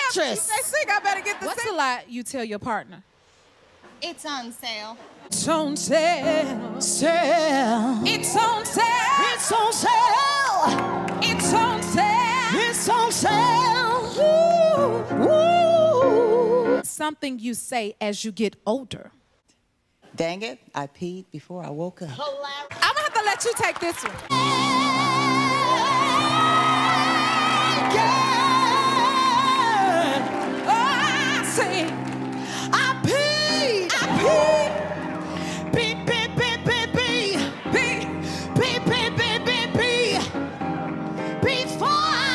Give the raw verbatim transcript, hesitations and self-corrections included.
mattress. They sing, I better get the What's a lie you tell your partner? It's on sale. It's on sale. Sale. It's on sale. It's on sale. It's on sale. It's on sale. Ooh, ooh. Something you say as you get older. Dang it, I peed before I woke up. I'm gonna have to let you take this one. Yeah. Oh, I say, I pee. I pee. Pee, pee, pee, pee, pee. Pee. Pee, pee, pee, pee, pee. Before I